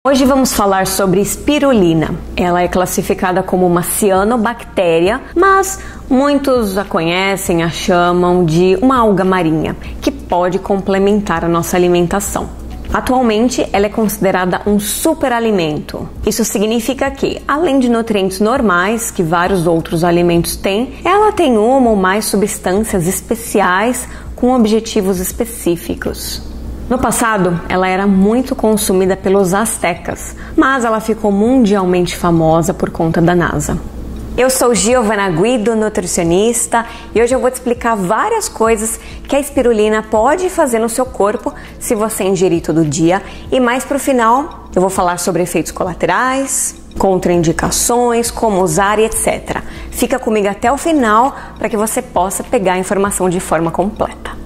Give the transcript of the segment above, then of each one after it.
Hoje vamos falar sobre espirulina. Ela é classificada como uma cianobactéria, mas muitos a conhecem, a chamam de uma alga marinha, que pode complementar a nossa alimentação. Atualmente, ela é considerada um superalimento. Isso significa que, além de nutrientes normais, que vários outros alimentos têm, ela tem uma ou mais substâncias especiais com objetivos específicos. No passado, ela era muito consumida pelos astecas, mas ela ficou mundialmente famosa por conta da NASA. Eu sou Giovana Guido, nutricionista, e hoje eu vou te explicar várias coisas que a espirulina pode fazer no seu corpo se você ingerir todo dia. E mais pro final, eu vou falar sobre efeitos colaterais, contraindicações, como usar e etc. Fica comigo até o final para que você possa pegar a informação de forma completa.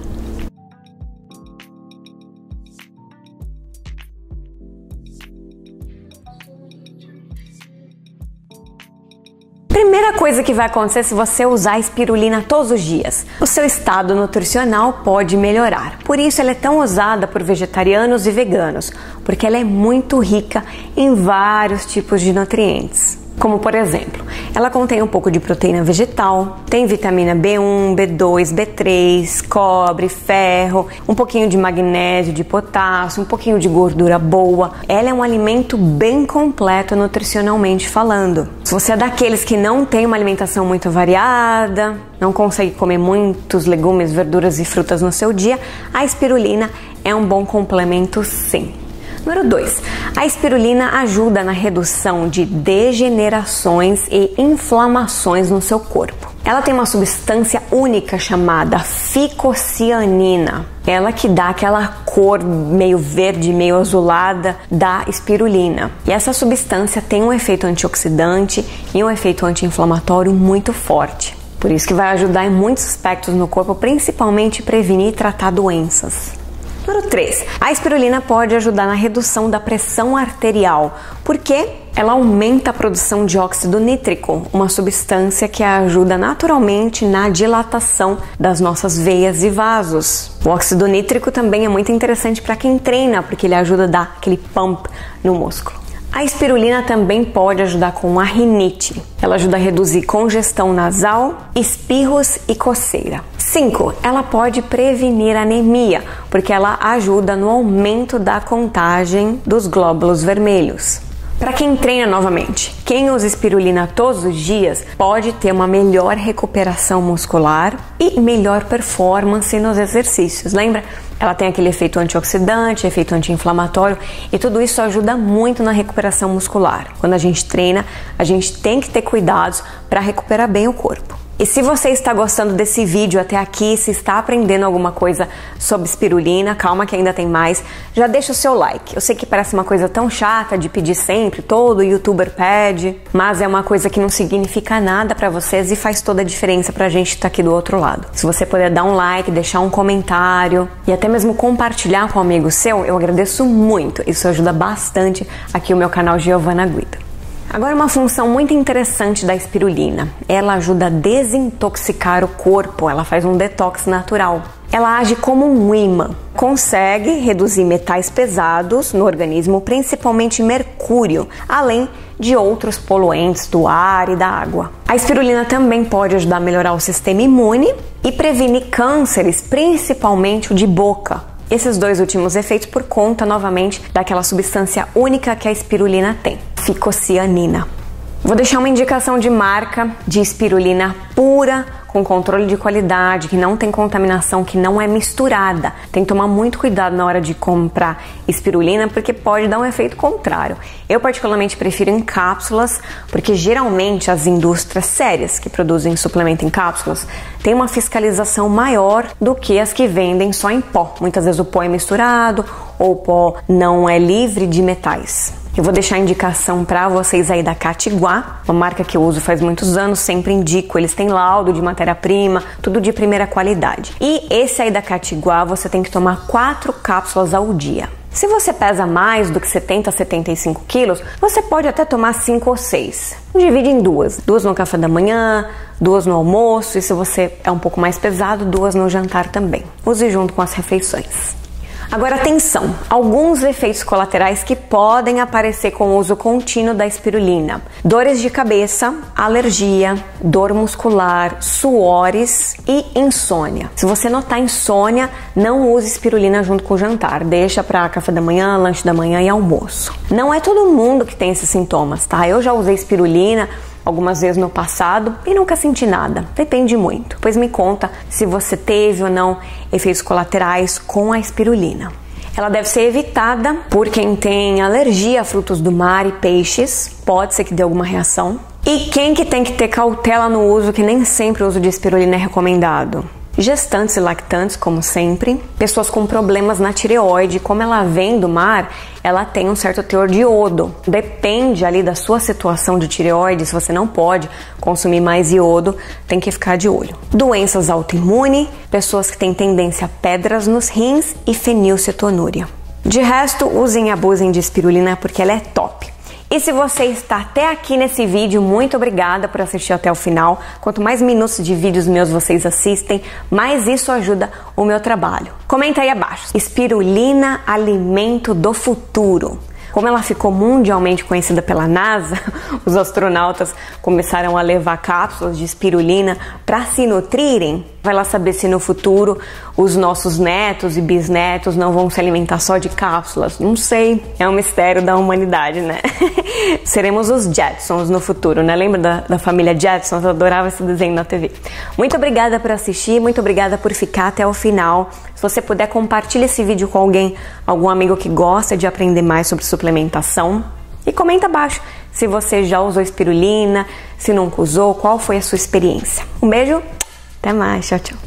Primeira coisa que vai acontecer se você usar a espirulina todos os dias: o seu estado nutricional pode melhorar. Por isso ela é tão usada por vegetarianos e veganos, porque ela é muito rica em vários tipos de nutrientes. Como por exemplo, ela contém um pouco de proteína vegetal, tem vitamina B1, B2, B3, cobre, ferro, um pouquinho de magnésio, de potássio, um pouquinho de gordura boa. Ela é um alimento bem completo nutricionalmente falando. Se você é daqueles que não tem uma alimentação muito variada, não consegue comer muitos legumes, verduras e frutas no seu dia, a espirulina é um bom complemento sim. Número 2. A espirulina ajuda na redução de degenerações e inflamações no seu corpo. Ela tem uma substância única chamada ficocianina. Ela que dá aquela cor meio verde, meio azulada da espirulina. E essa substância tem um efeito antioxidante e um efeito anti-inflamatório muito forte. Por isso que vai ajudar em muitos aspectos no corpo, principalmente prevenir e tratar doenças. Número 3. A espirulina pode ajudar na redução da pressão arterial, porque ela aumenta a produção de óxido nítrico, uma substância que ajuda naturalmente na dilatação das nossas veias e vasos. O óxido nítrico também é muito interessante para quem treina, porque ele ajuda a dar aquele pump no músculo. A espirulina também pode ajudar com a rinite. Ela ajuda a reduzir congestão nasal, espirros e coceira. 5. Ela pode prevenir anemia, porque ela ajuda no aumento da contagem dos glóbulos vermelhos. Para quem treina novamente, quem usa espirulina todos os dias pode ter uma melhor recuperação muscular e melhor performance nos exercícios. Lembra? Ela tem aquele efeito antioxidante, efeito anti-inflamatório e tudo isso ajuda muito na recuperação muscular. Quando a gente treina, a gente tem que ter cuidados para recuperar bem o corpo. E se você está gostando desse vídeo até aqui, se está aprendendo alguma coisa sobre espirulina, calma que ainda tem mais, já deixa o seu like. Eu sei que parece uma coisa tão chata de pedir sempre, todo youtuber pede, mas é uma coisa que não significa nada para vocês e faz toda a diferença pra gente que tá aqui do outro lado. Se você puder dar um like, deixar um comentário e até mesmo compartilhar com um amigo seu, eu agradeço muito. Isso ajuda bastante aqui o meu canal Giovana Guido. Agora, uma função muito interessante da espirulina. Ela ajuda a desintoxicar o corpo, ela faz um detox natural. Ela age como um ímã, consegue reduzir metais pesados no organismo, principalmente mercúrio, além de outros poluentes do ar e da água. A espirulina também pode ajudar a melhorar o sistema imune e prevenir cânceres, principalmente o de boca. Esses dois últimos efeitos por conta, novamente, daquela substância única que a espirulina tem, ficocianina. Vou deixar uma indicação de marca de espirulina pura, com controle de qualidade, que não tem contaminação, que não é misturada. Tem que tomar muito cuidado na hora de comprar espirulina, porque pode dar um efeito contrário. Eu particularmente prefiro em cápsulas, porque geralmente as indústrias sérias que produzem suplemento em cápsulas têm uma fiscalização maior do que as que vendem só em pó. Muitas vezes o pó é misturado ou o pó não é livre de metais. Eu vou deixar a indicação para vocês aí da Catiguá, uma marca que eu uso faz muitos anos, sempre indico. Eles têm laudo de matéria-prima, tudo de primeira qualidade. E esse aí da Catiguá você tem que tomar 4 cápsulas ao dia. Se você pesa mais do que 70 a 75 quilos, você pode até tomar 5 ou 6. Divide em 2. 2 no café da manhã, 2 no almoço e se você é um pouco mais pesado, 2 no jantar também. Use junto com as refeições. Agora atenção, alguns efeitos colaterais que podem aparecer com o uso contínuo da espirulina: dores de cabeça, alergia, dor muscular, suores e insônia. Se você notar insônia, não use espirulina junto com o jantar, deixa para café da manhã, lanche da manhã e almoço. Não é todo mundo que tem esses sintomas, tá? Eu já usei espirulina algumas vezes no passado e nunca senti nada, depende muito. Pois me conta se você teve ou não efeitos colaterais com a espirulina. Ela deve ser evitada por quem tem alergia a frutos do mar e peixes, pode ser que dê alguma reação. E quem que tem que ter cautela no uso, que nem sempre o uso de espirulina é recomendado? Gestantes e lactantes, como sempre. Pessoas com problemas na tireoide, como ela vem do mar, ela tem um certo teor de iodo. Depende ali da sua situação de tireoide, se você não pode consumir mais iodo, tem que ficar de olho. Doenças autoimunes, pessoas que têm tendência a pedras nos rins e fenilcetonúria. De resto, usem e abusem de espirulina porque ela é top. E se você está até aqui nesse vídeo, muito obrigada por assistir até o final. Quanto mais minutos de vídeos meus vocês assistem, mais isso ajuda o meu trabalho. Comenta aí abaixo. Espirulina, alimento do futuro. Como ela ficou mundialmente conhecida pela NASA, os astronautas começaram a levar cápsulas de espirulina para se nutrirem. Vai lá saber se no futuro os nossos netos e bisnetos não vão se alimentar só de cápsulas. Não sei, é um mistério da humanidade, né? Seremos os Jetsons no futuro, né? Lembra da família Jetsons? Eu adorava esse desenho na TV. Muito obrigada por assistir, muito obrigada por ficar até o final. Se você puder, compartilhe esse vídeo com alguém, algum amigo que gosta de aprender mais sobre suplementação. E comenta abaixo se você já usou espirulina, se nunca usou, qual foi a sua experiência. Um beijo, até mais, tchau, tchau.